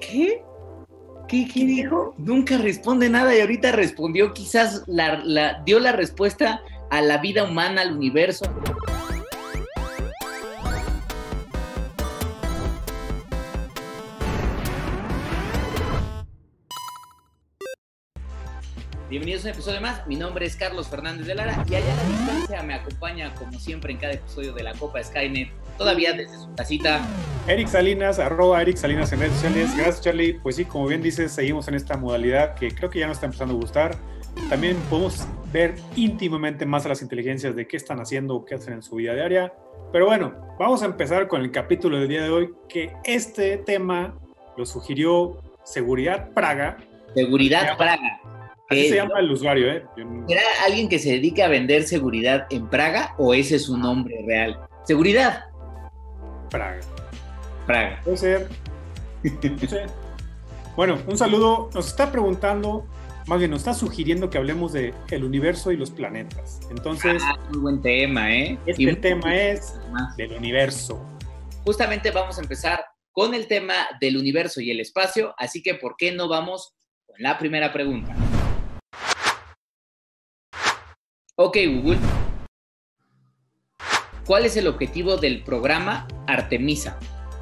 ¿Qué? ¿Qué dijo? Nunca responde nada y ahorita respondió, quizás dio la respuesta a la vida humana, al universo. Bienvenidos a un episodio más. Mi nombre es Carlos Fernández de Lara y allá a la distancia me acompaña, como siempre, en cada episodio de la Copa Skynet, todavía desde su casita, Eric Salinas, @Eric Salinas en redes sociales. Gracias, Charlie. Pues sí, como bien dices, seguimos en esta modalidad que creo que ya nos está empezando a gustar. También podemos ver íntimamente más a las inteligencias de qué están haciendo, qué hacen en su vida diaria. Pero bueno, vamos a empezar con el capítulo del día de hoy, que este tema lo sugirió Seguridad Praga. Seguridad Praga. Así se llama el usuario, ¿eh? ¿Será alguien que se dedique a vender seguridad en Praga o ese es su nombre real? Seguridad Praga. Puede ser. No sé. Bueno, un saludo. Nos está preguntando, más bien nos está sugiriendo que hablemos de el universo y los planetas. Entonces, muy buen tema, ¿eh? Este tema es del universo. Justamente vamos a empezar con el tema del universo y el espacio, así que ¿por qué no vamos con la primera pregunta? Ok, Google. ¿Cuál es el objetivo del programa Artemisa?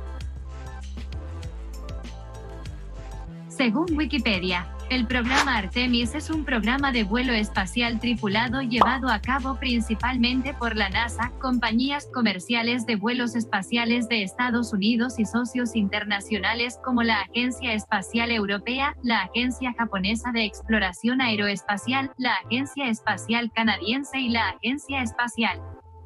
Según Wikipedia, el programa Artemis es un programa de vuelo espacial tripulado llevado a cabo principalmente por la NASA, compañías comerciales de vuelos espaciales de Estados Unidos y socios internacionales como la Agencia Espacial Europea, la Agencia Japonesa de Exploración Aeroespacial, la Agencia Espacial Canadiense y la Agencia Espacial.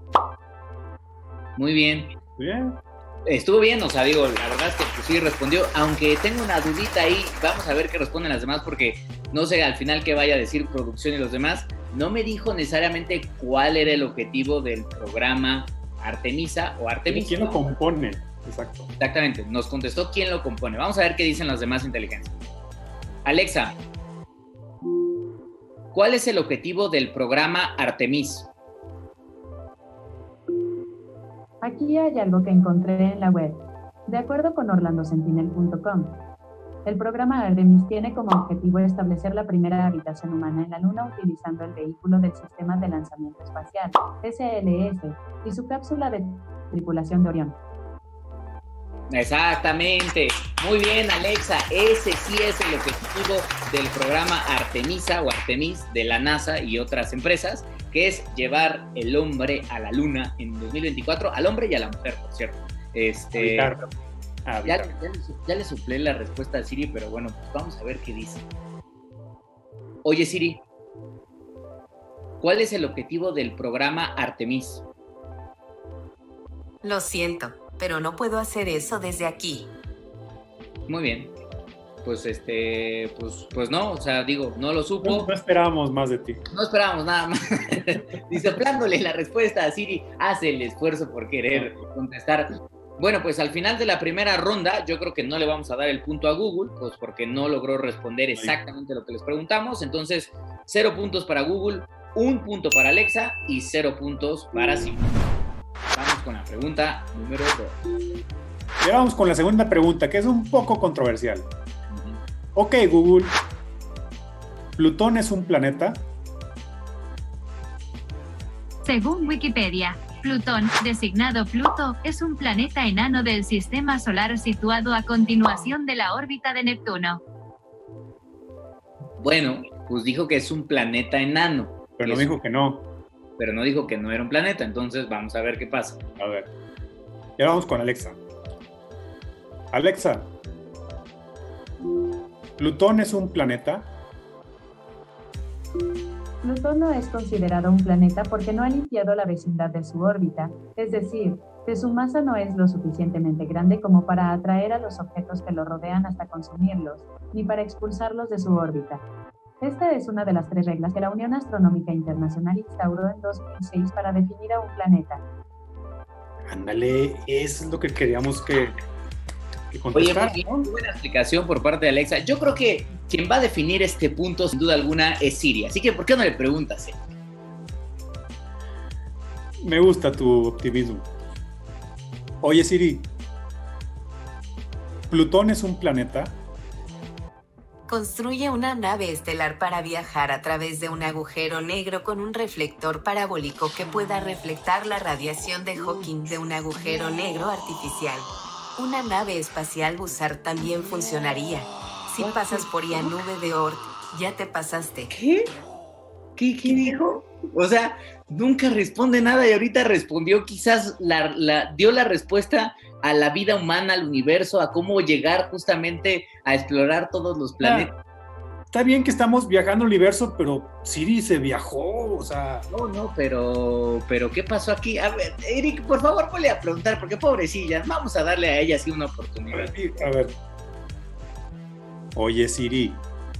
Muy bien. Bien. Estuvo bien, o sea, digo, la verdad es que sí respondió, aunque tengo una dudita ahí, vamos a ver qué responden las demás, porque no sé al final qué vaya a decir producción y los demás. No me dijo necesariamente cuál era el objetivo del programa Artemisa o Artemis. ¿Quién lo compone? Exacto. Exactamente, nos contestó quién lo compone. Vamos a ver qué dicen las demás inteligencias. Alexa, ¿cuál es el objetivo del programa Artemis? Aquí hay algo que encontré en la web. De acuerdo con orlandosentinel.com, el programa Artemis tiene como objetivo establecer la primera habitación humana en la Luna utilizando el vehículo del Sistema de Lanzamiento Espacial, SLS, y su cápsula de tripulación de Orión. Exactamente. Muy bien, Alexa. Ese sí es el objetivo del programa Artemisa o Artemis de la NASA y otras empresas, que es llevar el hombre a la luna en 2024, al hombre y a la mujer, por cierto. Ya le soplé la respuesta a Siri, pero bueno, pues vamos a ver qué dice. Oye, Siri, ¿cuál es el objetivo del programa Artemis? Lo siento, pero no puedo hacer eso desde aquí. Muy bien. Pues pues no, o sea, digo, no lo supo. No esperábamos más de ti. No esperábamos nada más. Y soplándole la respuesta a Siri, hace el esfuerzo por querer contestar. Bueno, pues al final de la primera ronda, yo creo que no le vamos a dar el punto a Google, pues porque no logró responder exactamente lo que les preguntamos. Entonces, 0 puntos para Google, 1 punto para Alexa y 0 puntos para Siri. Vamos con la pregunta número 2. Ya vamos con la segunda pregunta, que es un poco controversial. Ok, Google, ¿Plutón es un planeta? Según Wikipedia, Plutón, designado Pluto, es un planeta enano del Sistema Solar situado a continuación de la órbita de Neptuno. Bueno, pues dijo que es un planeta enano. Pero no dijo que no. Pero no dijo que no era un planeta, entonces vamos a ver qué pasa. A ver, ya vamos con Alexa. Alexa, ¿Plutón es un planeta? Plutón no es considerado un planeta porque no ha limpiado la vecindad de su órbita, es decir, que su masa no es lo suficientemente grande como para atraer a los objetos que lo rodean hasta consumirlos, ni para expulsarlos de su órbita. Esta es una de las 3 reglas que la Unión Astronómica Internacional instauró en 2006 para definir a un planeta. Ándale, eso es lo que queríamos que contestar. Oye, muy buena explicación por parte de Alexa. Yo creo que quien va a definir este punto, sin duda alguna, es Siri. Así que, ¿por qué no le preguntas? Me gusta tu optimismo. Oye, Siri, ¿Plutón es un planeta? Construye una nave estelar para viajar a través de un agujero negro con un reflector parabólico que pueda reflectar la radiación de Hawking de un agujero negro artificial. Una nave espacial Bussard también funcionaría. Si pasas por la nube de Oort, ya te pasaste. ¿Qué? ¿Qué dijo? O sea, nunca responde nada y ahorita respondió, quizás dio la respuesta a la vida humana, al universo, a cómo llegar justamente a explorar todos los planetas. Está bien que estamos viajando al universo, pero Siri se viajó, o sea... No, pero ¿qué pasó aquí? A ver, Eric, por favor, ponle a preguntar, porque pobrecilla, vamos a darle a ella así una oportunidad. A ver. Oye, Siri,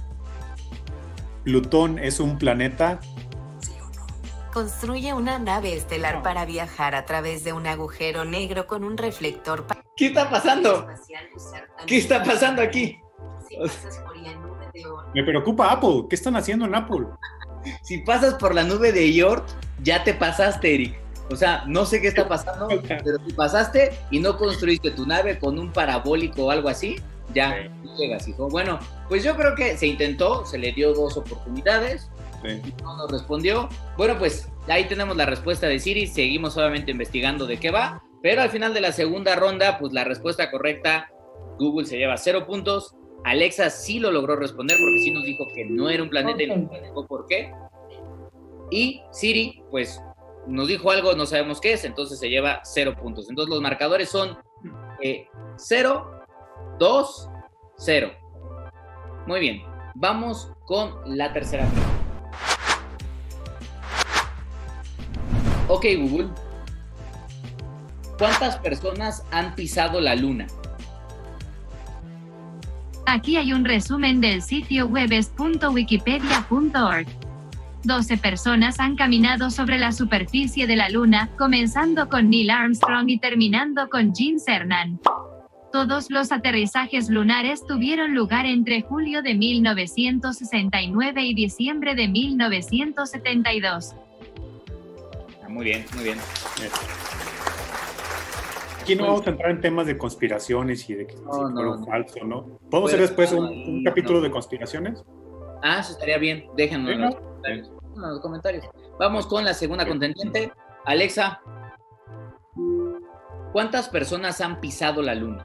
¿Plutón es un planeta? ¿Sí o no? Construye una nave estelar para viajar a través de un agujero negro con un reflector. ¿Qué está pasando? ¿Qué está pasando aquí? Si pasas por la nube de Oort. Me preocupa Apple. ¿Qué están haciendo en Apple? Si pasas por la nube de Oort, ya te pasaste, Eric. O sea, no sé qué está pasando, pero si pasaste y no construiste tu nave con un parabólico o algo así, ya llegas, hijo. Bueno, pues yo creo que se intentó, se le dio 2 oportunidades, no nos respondió. Bueno, pues ahí tenemos la respuesta de Siri, seguimos obviamente investigando de qué va, pero al final de la segunda ronda, pues la respuesta correcta, Google se lleva 0 puntos, Alexa sí lo logró responder porque sí nos dijo que no era un planeta y nos explicó por qué, y Siri, pues nos dijo algo, no sabemos qué es, entonces se lleva 0 puntos. Entonces los marcadores son 0, 2, 0. Muy bien, vamos con la tercera pregunta. Ok, Google. ¿Cuántas personas han pisado la luna? Aquí hay un resumen del sitio web es.wikipedia.org. 12 personas han caminado sobre la superficie de la Luna, comenzando con Neil Armstrong y terminando con Gene Cernan. Todos los aterrizajes lunares tuvieron lugar entre julio de 1969 y diciembre de 1972. Muy bien, muy bien. Aquí no vamos a entrar en temas de conspiraciones y de que fueron falsos, ¿no? ¿Podemos hacer después un capítulo de conspiraciones? Ah, eso estaría bien. Déjenlo en los comentarios. Vamos con la segunda contendiente. Alexa, ¿cuántas personas han pisado la luna?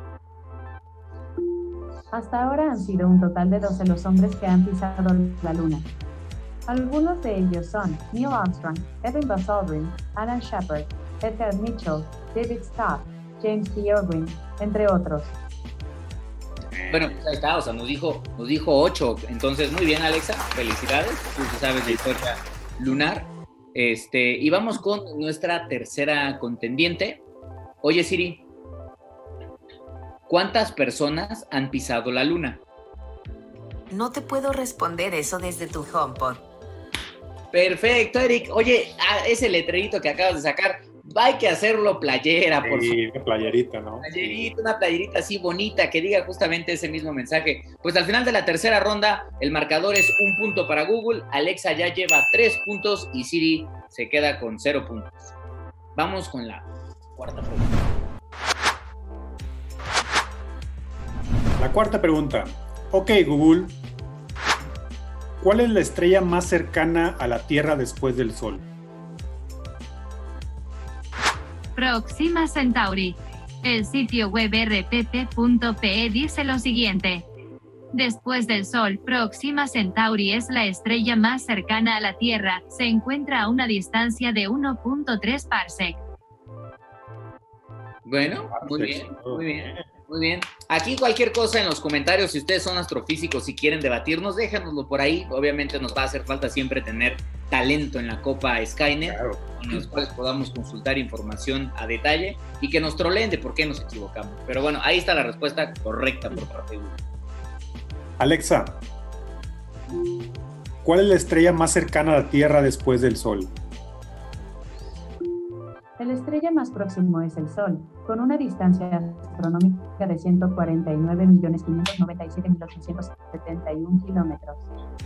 Hasta ahora han sido un total de 12 los hombres que han pisado la luna. Algunos de ellos son Neil Armstrong, Evan Buzz Aldrin, Alan Shepard, Edgar Mitchell, David Scott, James T. Irwin, entre otros. Bueno, pues ahí está, o sea, nos dijo 8, entonces muy bien, Alexa, felicidades, tú sabes de historia lunar. Y vamos con nuestra tercera contendiente. Oye, Siri, ¿cuántas personas han pisado la luna? No te puedo responder eso desde tu HomePod. Perfecto, Eric. Oye, ese letrerito que acabas de sacar, hay que hacerlo playera, por favor. Sí, una playerita, ¿no? Una playerita así bonita que diga justamente ese mismo mensaje. Pues al final de la tercera ronda, el marcador es 1 punto para Google, Alexa ya lleva 3 puntos y Siri se queda con 0 puntos. Vamos con la cuarta pregunta. La cuarta pregunta. Ok, Google. ¿Cuál es la estrella más cercana a la Tierra después del Sol? Proxima Centauri. El sitio web rpp.pe dice lo siguiente. Después del Sol, Proxima Centauri es la estrella más cercana a la Tierra, se encuentra a una distancia de 1.3 parsec. Bueno, muy bien, muy bien. Muy bien. Aquí cualquier cosa en los comentarios, si ustedes son astrofísicos y quieren debatirnos, déjanoslo por ahí. Obviamente nos va a hacer falta siempre tener talento en la Copa Skynet, claro, en los cuales podamos consultar información a detalle y que nos troleen de por qué nos equivocamos. Pero bueno, ahí está la respuesta correcta por parte de Google. Alexa, ¿cuál es la estrella más cercana a la Tierra después del Sol? La estrella más próximo es el Sol, con una distancia astronómica de 149.597.871 kilómetros.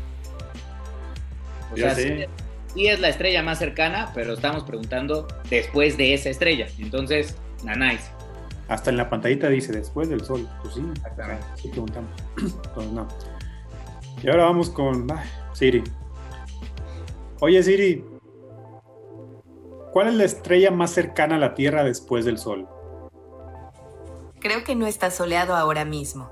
O sea, sí es la estrella más cercana, pero estamos preguntando después de esa estrella. Entonces, nice. Hasta en la pantallita dice después del Sol. Pues sí, exactamente. Sí preguntamos. Entonces, no. Y ahora vamos con Siri. Oye, Siri, ¿cuál es la estrella más cercana a la Tierra después del Sol? Creo que no está soleado ahora mismo.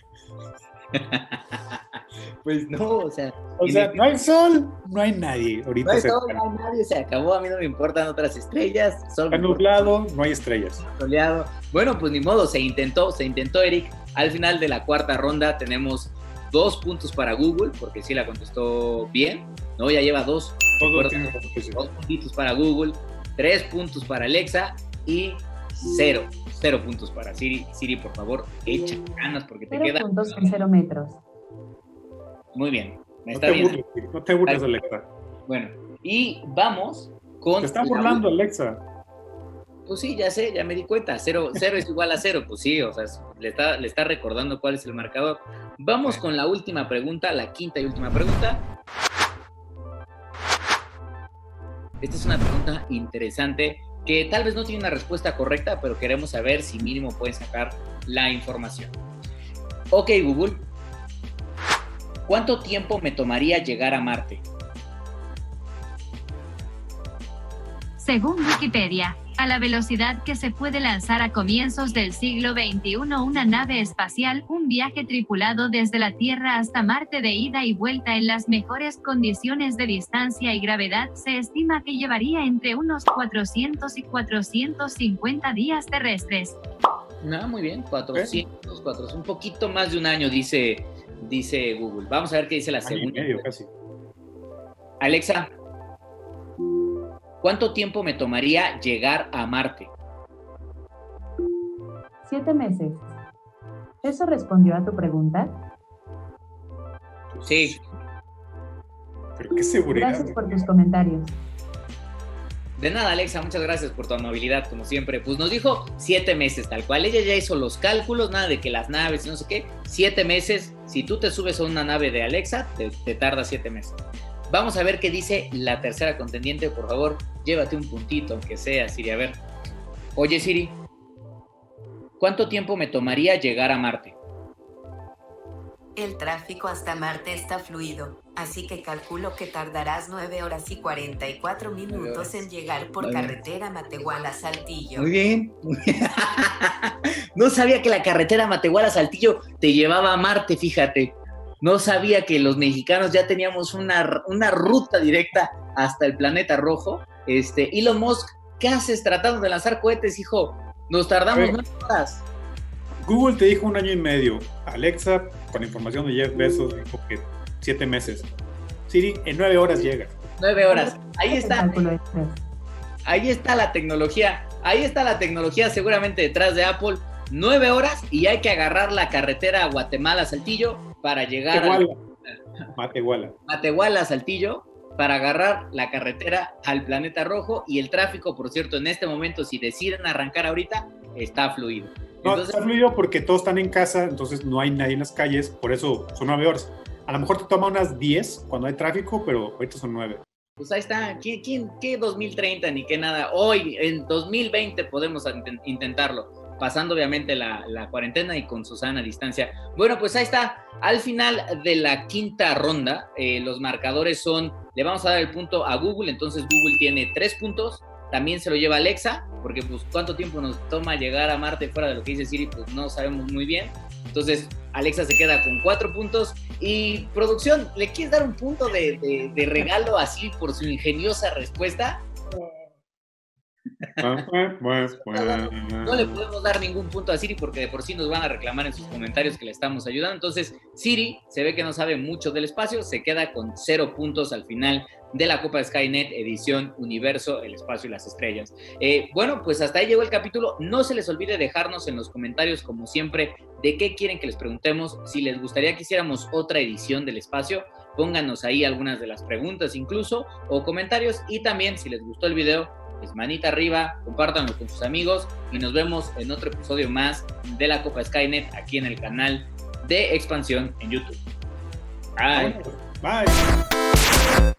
Pues no, o sea, no hay sol, no hay nadie. Ahorita no hay sol, no hay nadie, se acabó, a mí no me importan otras estrellas. Está nublado, no hay estrellas. Soleado. Bueno, pues ni modo, se intentó, Eric. Al final de la cuarta ronda tenemos 2 puntos para Google, porque sí la contestó bien, ¿no? Ya lleva 2. Dos puntitos para Google, 3 puntos para Alexa y 0 puntos para Siri. Siri, por favor, echa ganas porque te 0 queda... puntos en 0 metros. Muy bien, está bien. No te burles, Alexa. Bueno, y vamos con... Te está burlando, Alexa. Pues sí, ya sé, ya me di cuenta. 0 es igual a 0, pues sí, o sea, le está recordando cuál es el marcador. Vamos con la última pregunta, la quinta y última pregunta. Esta es una pregunta interesante que tal vez no tiene una respuesta correcta, pero queremos saber si mínimo pueden sacar la información. Ok, Google. ¿Cuánto tiempo me tomaría llegar a Marte? Según Wikipedia, a la velocidad que se puede lanzar a comienzos del siglo XXI una nave espacial, un viaje tripulado desde la Tierra hasta Marte de ida y vuelta en las mejores condiciones de distancia y gravedad, se estima que llevaría entre unos 400 y 450 días terrestres. Muy bien, 400, un poquito más de un año, dice Google. Vamos a ver qué dice la segunda. Año y medio, casi. Alexa, ¿cuánto tiempo me tomaría llegar a Marte? 7 meses. ¿Eso respondió a tu pregunta? Sí. Pero qué seguridad. Gracias por tus comentarios. De nada, Alexa, muchas gracias por tu amabilidad, como siempre. Pues nos dijo 7 meses, tal cual. Ella ya hizo los cálculos, nada de que las naves y no sé qué. 7 meses. Si tú te subes a una nave de Alexa, te tarda 7 meses. Vamos a ver qué dice la tercera contendiente. Por favor, llévate un puntito, aunque sea, Siri. A ver. Oye, Siri, ¿cuánto tiempo me tomaría llegar a Marte? El tráfico hasta Marte está fluido, así que calculo que tardarás 9 horas y 44 minutos en llegar por carretera Matehuala-Saltillo. Muy bien. No sabía que la carretera Matehuala-Saltillo te llevaba a Marte, fíjate. No sabía que los mexicanos ya teníamos una ruta directa hasta el planeta rojo. Elon Musk, ¿qué haces tratando de lanzar cohetes, hijo? Nos tardamos 9 horas. Google te dijo 1 año y medio. Alexa, con información de Jeff Bezos, dijo que 7 meses. Siri, en 9 horas llega. 9 horas. Ahí está. Ahí está la tecnología. Ahí está la tecnología seguramente detrás de Apple. 9 horas y hay que agarrar la carretera Guatemala-Saltillo para llegar Matehuala-Saltillo para agarrar la carretera al planeta rojo. Y el tráfico, por cierto, en este momento, si deciden arrancar ahorita, está fluido. Entonces, está fluido porque todos están en casa, entonces no hay nadie en las calles, por eso son 9 horas. A lo mejor te toma unas 10 cuando hay tráfico, pero ahorita son 9. Pues ahí está. ¿Qué 2030 ni qué nada? Hoy, en 2020, podemos intentarlo, pasando obviamente la cuarentena y con Susana a distancia. Bueno, pues ahí está. Al final de la quinta ronda, los marcadores son, le vamos a dar el punto a Google, entonces Google tiene 3 puntos. También se lo lleva Alexa, porque pues cuánto tiempo nos toma llegar a Marte fuera de lo que dice Siri, pues no sabemos muy bien. Entonces Alexa se queda con 4 puntos. Y producción, ¿le quieres dar un punto de regalo así por su ingeniosa respuesta? No le podemos dar ningún punto a Siri porque de por sí nos van a reclamar en sus comentarios que le estamos ayudando. Entonces Siri se ve que no sabe mucho del espacio, se queda con 0 puntos al final de la Copa Skynet edición Universo, el espacio y las estrellas. Bueno, pues hasta ahí llegó el capítulo. No se les olvide dejarnos en los comentarios, como siempre, de qué quieren que les preguntemos. Si les gustaría que hiciéramos otra edición del espacio, pónganos ahí algunas de las preguntas incluso, o comentarios. Y también, si les gustó el video, pues manita arriba, compártanlo con sus amigos y nos vemos en otro episodio más de la Copa Skynet aquí en el canal de Expansión en YouTube. Bye. Bye.